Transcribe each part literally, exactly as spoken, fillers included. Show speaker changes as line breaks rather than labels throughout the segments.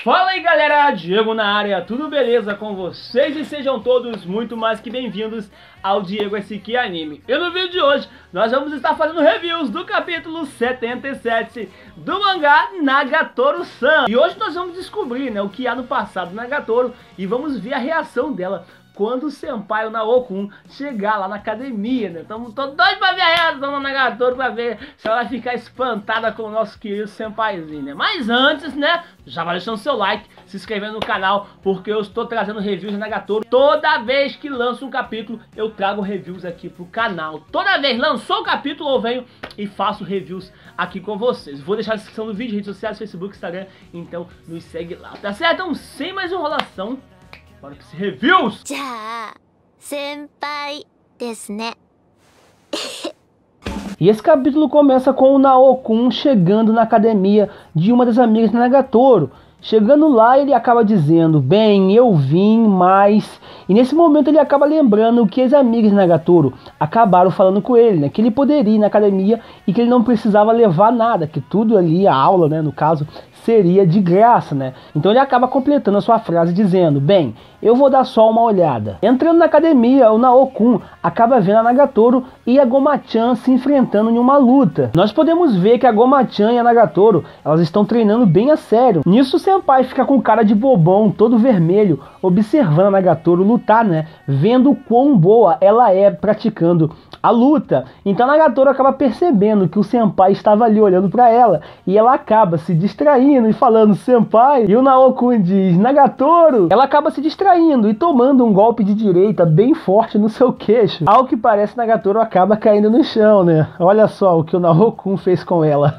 Fala aí galera, Diego na área, tudo beleza com vocês? E sejam todos muito mais que bem-vindos ao Diego S Q Anime. E no vídeo de hoje nós vamos estar fazendo reviews do capítulo setenta e sete do mangá Nagatoro-san. E hoje nós vamos descobrir, né, o que há no passado do Nagatoro e vamos ver a reação dela quando o senpai, o Naokun, chegar lá na academia, né? Estamos todos doidos pra ver a reação do Nagatoro, pra ver se ela vai ficar espantada com o nosso querido senpaizinho, né? Mas antes, né, já vai deixando seu like, se inscrevendo no canal, porque eu estou trazendo reviews de Nagatoro. Toda vez que lanço um capítulo, eu trago reviews aqui pro canal. Toda vez lançou um capítulo, eu venho e faço reviews aqui com vocês. Vou deixar na descrição do vídeo, redes sociais, Facebook, Instagram, então nos segue lá, tá certo? Então, sem mais enrolação, bora para esse reviews! E esse capítulo começa com o Naokun chegando na academia de uma das amigas de Nagatoro. Chegando lá, ele acaba dizendo: bem, eu vim, mas... E nesse momento ele acaba lembrando que as amigas de Nagatoro acabaram falando com ele, né? Que ele poderia ir na academia e que ele não precisava levar nada, que tudo ali, a aula, né, no caso, seria de graça, né? Então ele acaba completando a sua frase dizendo: bem, eu vou dar só uma olhada. Entrando na academia, o Naokun acaba vendo a Nagatoro e a Goma-chan se enfrentando em uma luta. Nós podemos ver que a Goma-chan e a Nagatoro, elas estão treinando bem a sério. Nisso o senpai fica com cara de bobão, todo vermelho, observando a Nagatoro lutar, né? Vendo o quão boa ela é praticando a luta. Então a Nagatoro acaba percebendo que o senpai estava ali olhando para ela e ela acaba se distraindo e falando senpai, e o Naokun diz Nagatoro. Ela acaba se distraindo e tomando um golpe de direita bem forte no seu queixo. Ao que parece, Nagatoro acaba caindo no chão, né? Olha só o que o Naokun fez com ela.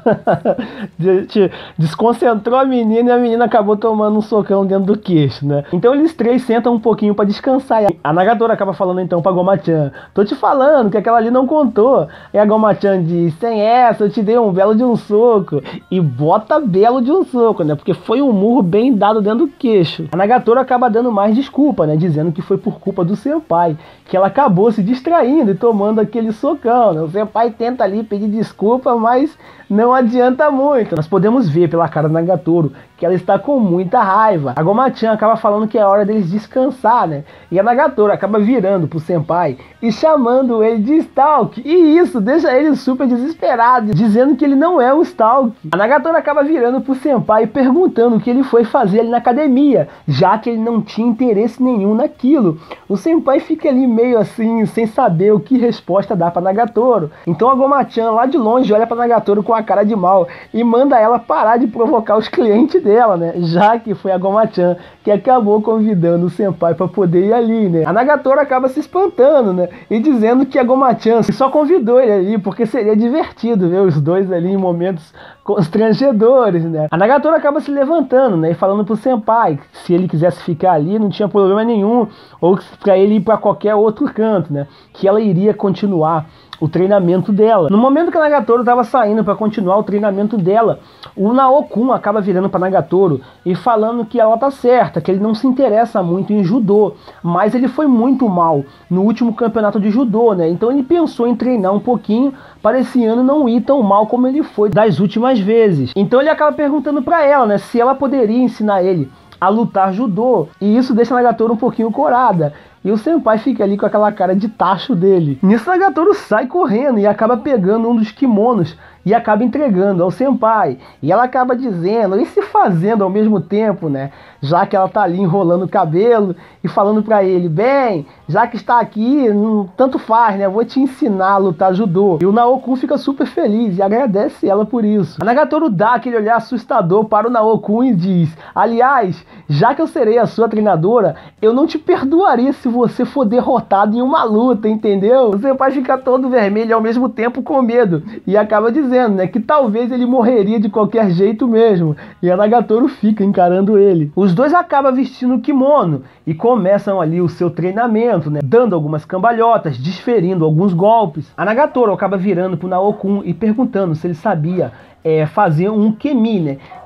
Desconcentrou a menina e a menina acabou tomando um socão dentro do queixo, né? Então eles três sentam um pouquinho para descansar. A Nagatoro acaba falando então pra Goma-chan: tô te falando que aquela ali não contou. E a Goma-chan diz: sem essa, eu te dei um belo de um soco. E bota belo de um soco, né? Porque foi um murro bem dado dentro do queixo. A Nagatoro acaba dando mais desculpa, né? Dizendo que foi por culpa do senpai, que ela acabou se distraindo e tomando aquele socão, né? O senpai tenta ali pedir desculpa, mas não adianta muito. Nós podemos ver pela cara da Nagatoro que ela está com muita raiva. A Goma-chan acaba falando que é hora deles descansar, né? E a Nagatoro acaba virando pro senpai e chamando ele de Stalk. E isso deixa ele super desesperado, dizendo que ele não é um Stalk. A Nagatoro acaba virando pro senpai e perguntando o que ele foi fazer ali na academia, já que ele não tinha interesse nenhum naquilo. O senpai fica ali meio assim, sem saber o que resposta dar pra Nagatoro. Então a Goma-chan lá de longe olha pra Nagatoro com a cara de mal e manda ela parar de provocar os clientes dela, né? Já que foi a Goma-chan que acabou convidando o senpai para poder ir ali, né? A Nagatoro acaba se espantando, né? E dizendo que a Goma-chan só convidou ele ali porque seria divertido ver os dois ali em momentos constrangedores, né? A Nagatoro acaba se levantando, né? E falando pro senpai que se ele quisesse ficar ali não tinha problema nenhum, ou para ele ir para qualquer outro canto, né? Que ela iria continuar o treinamento dela. No momento que a Nagatoro estava saindo para continuar o treinamento dela, o Naokun acaba virando para Nagatoro e falando que ela tá certa, que ele não se interessa muito em judô, mas ele foi muito mal no último campeonato de judô, né? Então ele pensou em treinar um pouquinho para esse ano não ir tão mal como ele foi das últimas vezes. Então ele acaba perguntando para ela, né, se ela poderia ensinar ele a lutar judô, e isso deixa a Nagatoro um pouquinho corada. E o senpai fica ali com aquela cara de tacho dele. Nisso a Nagatoro sai correndo e acaba pegando um dos kimonos e acaba entregando ao senpai. E ela acaba dizendo e se fazendo ao mesmo tempo, né? Já que ela tá ali enrolando o cabelo e falando pra ele: bem, já que está aqui, não, tanto faz, né? Eu vou te ensinar a lutar judô. E o Naokun fica super feliz e agradece ela por isso. A Nagatoro dá aquele olhar assustador para o Naokun e diz: aliás, já que eu serei a sua treinadora, eu não te perdoaria se você for derrotado em uma luta, entendeu? O senpai fica todo vermelho e ao mesmo tempo com medo e acaba dizendo, né, que talvez ele morreria de qualquer jeito mesmo. E a Nagatoro fica encarando ele. Os dois acabam vestindo o kimono e começam ali o seu treinamento, né, dando algumas cambalhotas, desferindo alguns golpes. A Nagatoro acaba virando pro Naokun e perguntando se ele sabia É, fazer um kemi, né?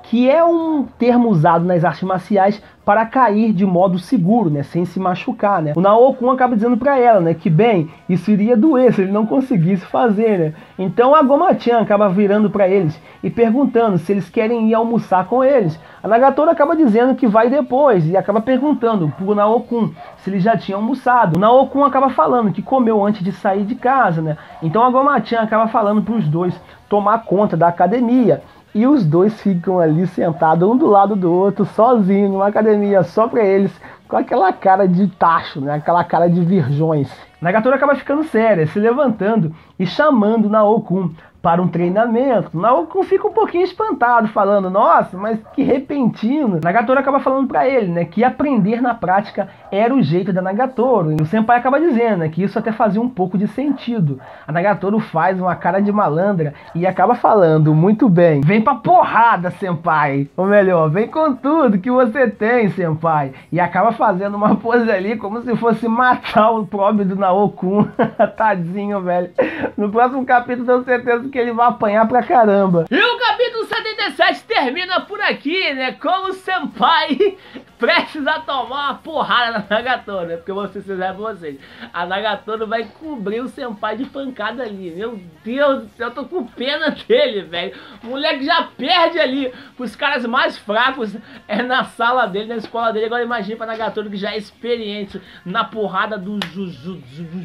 que é um termo usado nas artes marciais para cair de modo seguro, né, sem se machucar, né. O Naokun acaba dizendo para ela, né, que bem, isso iria doer se ele não conseguisse fazer, né. Então a Goma-chan acaba virando para eles e perguntando se eles querem ir almoçar com eles. A Nagatoro acaba dizendo que vai depois e acaba perguntando pro Naokun se ele já tinha almoçado. O Naokun acaba falando que comeu antes de sair de casa, né. Então a Goma-chan acaba falando para os dois tomar conta da academia. E os dois ficam ali sentados um do lado do outro, sozinhos, numa academia só pra eles, com aquela cara de tacho, né? Aquela cara de virgões. Nagatoro acaba ficando séria, se levantando e chamando Naokun para um treinamento. Naokun fica um pouquinho espantado, falando, nossa, mas que repentino. Nagatoro acaba falando pra ele, né, que aprender na prática era o jeito da Nagatoro. E o senpai acaba dizendo, né, que isso até fazia um pouco de sentido. A Nagatoro faz uma cara de malandra e acaba falando, muito bem, vem pra porrada, senpai. Ou melhor, vem com tudo que você tem, senpai. E acaba fazendo uma pose ali como se fosse matar o pobre do Naokun. Tadinho, velho. No próximo capítulo tenho certeza que ele vai apanhar pra caramba.
E o capítulo setenta e sete termina por aqui, né? Com o senpai prestes a tomar uma porrada na Nagatoro, né? Porque eu vou ser sincero pra vocês, a Nagatoro vai cobrir o senpai de pancada ali. Meu Deus do céu, eu tô com pena dele, velho. O moleque já perde ali pros caras mais fracos é na sala dele, na escola dele. Agora imagina pra Nagatoro que já é experiente na porrada do Juju.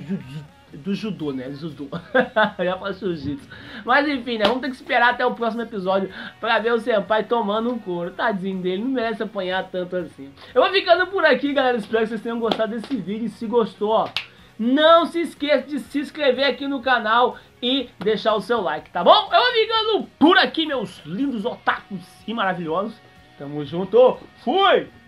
Do judô, né? Judô. Já faz jiu-jitsu. Mas enfim, né? Vamos ter que esperar até o próximo episódio pra ver o senpai tomando um couro. Tadinho dele, não merece apanhar tanto assim. Eu vou ficando por aqui, galera. Espero que vocês tenham gostado desse vídeo. E se gostou, ó, não se esqueça de se inscrever aqui no canal e deixar o seu like, tá bom? Eu vou ficando por aqui, meus lindos otakus e maravilhosos. Tamo junto. Fui!